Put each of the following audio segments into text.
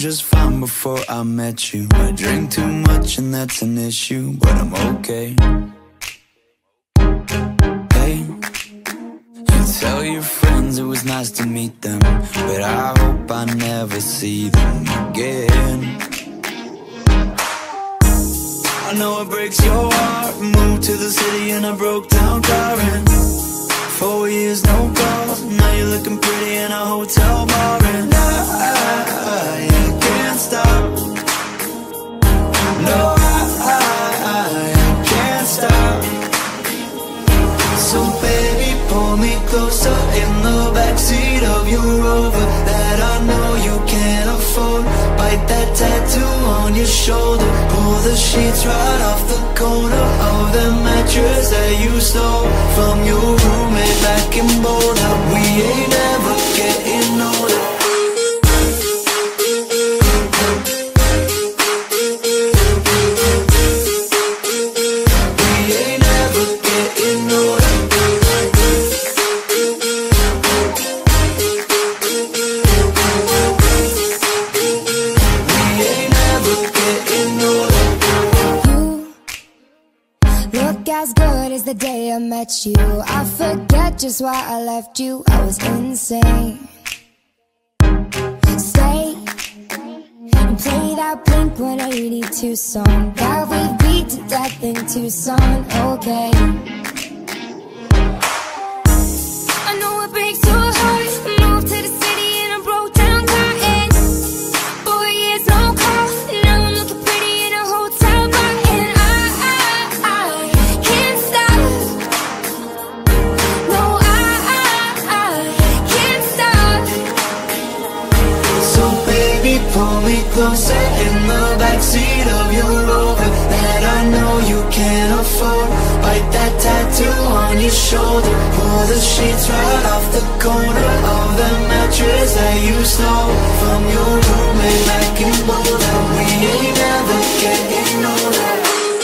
just fine before I met you. I drink too much and that's an issue, but I'm okay. Hey, you tell your friends it was nice to meet them, but I hope I never see them again. I know it breaks your heart. Moved to the city in a broke down car, and 4 years no calls. Now you're looking pretty in a hotel bar, and I can't stop. No, I can't stop. So baby, pull me closer in the backseat of your Rover that I know you can't afford. Bite that tattoo on your shoulder. Pull the sheets right off the corner of the mattress that you stole from your roommate back in Boulder. We ain't never getting older. As good as the day I met you. I forget just why I left you. I was insane. Stay and play that Blink-182 song that we beat to death in Tucson. Okay, I know it breaks your heart. Moved to the city in a broke down car, and 4 years no call. Now I'm looking pretty in a hotel bar, and I can't stop. No, I can't stop. So baby, pull me closer in the backseat of your Rover that I know you can't afford. Bite that tattoo on your shoulder. Pull the sheets right off the corner of the mattress that you stole from your roommate back in Boulder. We ain't never getting older.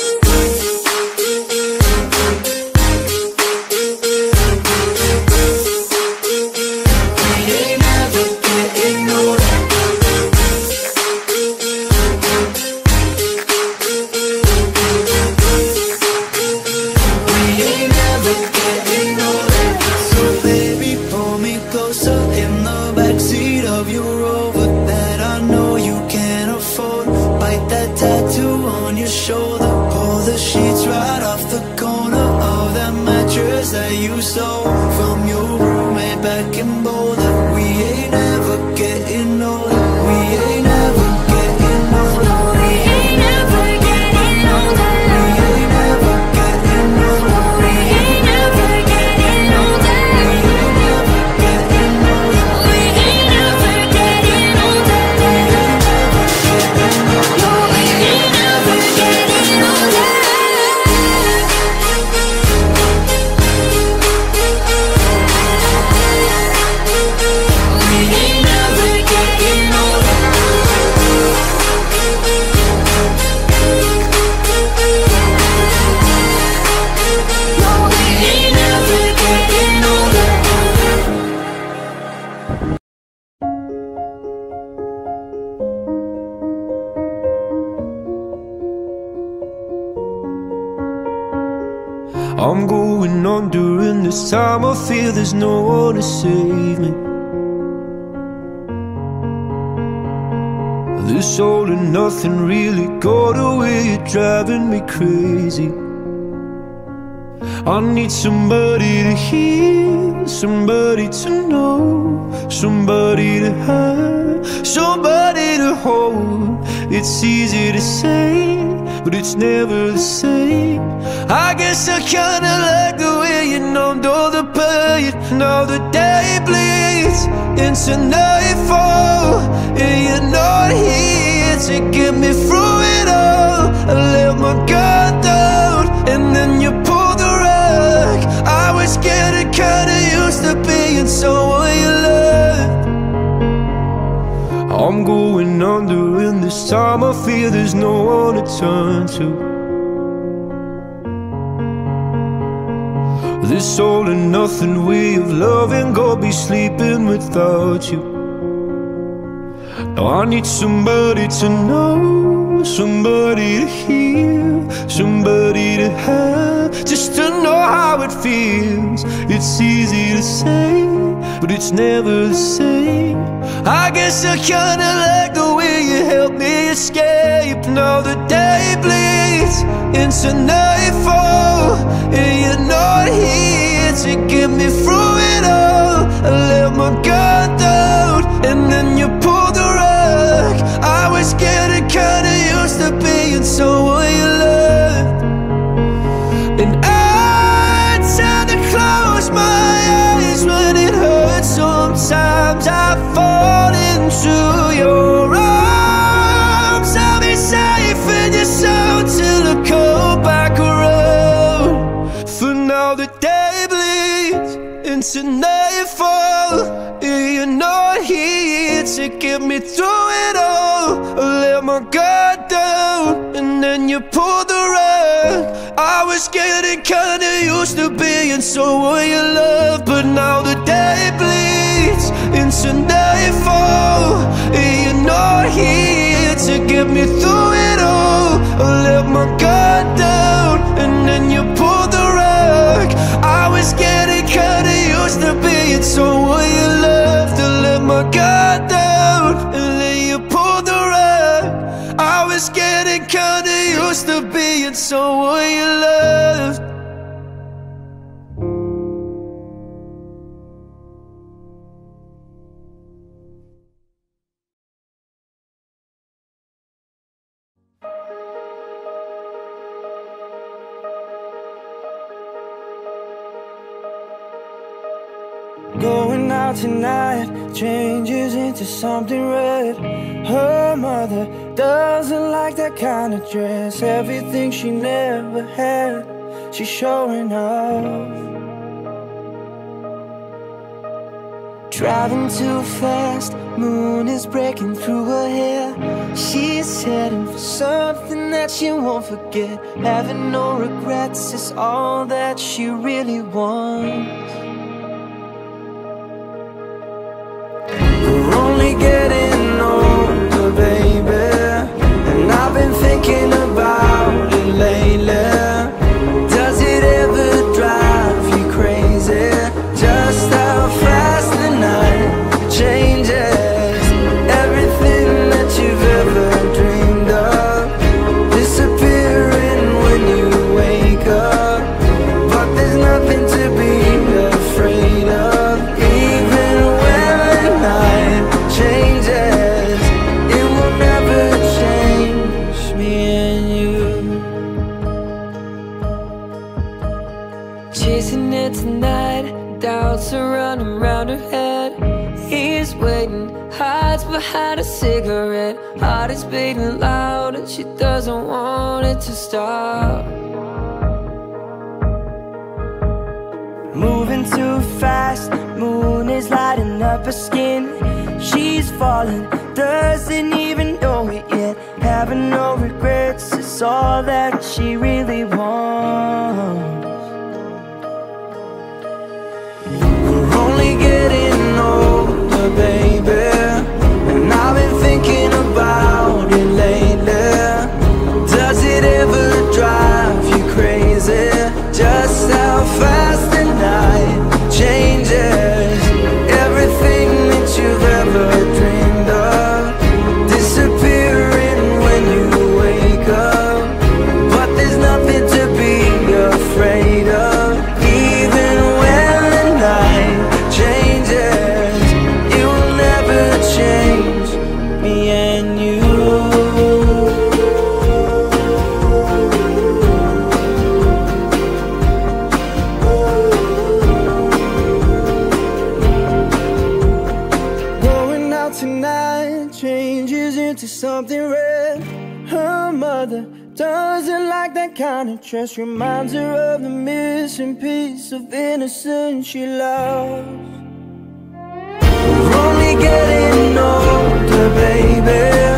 That you stole from your roommate back in Boulder. We ain't never getting older. We ain't never getting older. We ain't never getting older. We ain't never getting older. We ain't never getting older. We ain't never getting older. We ain't never getting older. We ain't never getting older. No, we ain't never getting older. I'm going on during this time. I feel there's no one to save me. This all and nothing really got away. You're driving me crazy. I need somebody to hear, somebody to know, somebody to have, somebody to hold. It's easy to say, but it's never the same. I guess I kinda like the way you numbed all the pain. Now the day bleeds into nightfall, and you're not here to get me through it all. I let my guard down, and then you pulled the rug. I was getting kinda used to being someone you loved. I'm going under, and this time I feel there's no one to turn to. This all and nothing way of loving, go be sleeping without you. Now I need somebody to know, somebody to hear, somebody to have, just to know how it feels. It's easy to say, but it's never the same. I guess I kinda like the way you help me escape. Now the day bleeds into nightfall, and you're not here to get me through it all. I let my guard down, and then you pulled the rug. I was getting kinda used to being someone you loved, and I tend to close my eyes when it hurts. Sometimes I fall into your arms. I'll be safe in your soul till I come back around. For now the day bleeds into nightfall, and you're not here to get me through it all. I let my guard down, and then you pulled the rug. I was getting kinda used to being someone you love, but now the day bleeds into nightfall, and you're not here to get me through it all. I let my guard down, and then you pulled the rug. I was getting kinda used to being someone you loved. I let my guard down, and then you pulled the rug. I was getting kinda used to being someone you loved. Going out tonight changes into something red. Her mother doesn't like that kind of dress. Everything she never had, she's showing off. Driving too fast, moon is breaking through her hair. She's heading for something that she won't forget. Having no regrets is all that she really wants. We're only getting older, baby, and I've been thinking about it lately. Does it ever drive you crazy, just how fast the night changes? Everything that you've ever dreamed of disappearing when you wake up, but there's nothing to be afraid of. Even when the night changes, it will never change me and you. Chasing it tonight, doubts are running round her head. He's waiting, hides behind a cigarette. Heart is beating loud and she doesn't want it to stop. Moving too fast, moon is lighting up her skin. She's falling, doesn't even know it yet. Having no regrets is all that she really wants. We're only getting older, baby, and I've been thinking about it lately. Does it ever drive you crazy, just how fast the night changes? Everything that you've ever dreamed of disappearing when you wake up, but there's nothing to be afraid of. Even when the night changes, it will never change me and you. Going out tonight changes into something red. Her mother doesn't like that kind of dress. Reminds her of the missing piece of innocence she lost. We're only getting older, baby,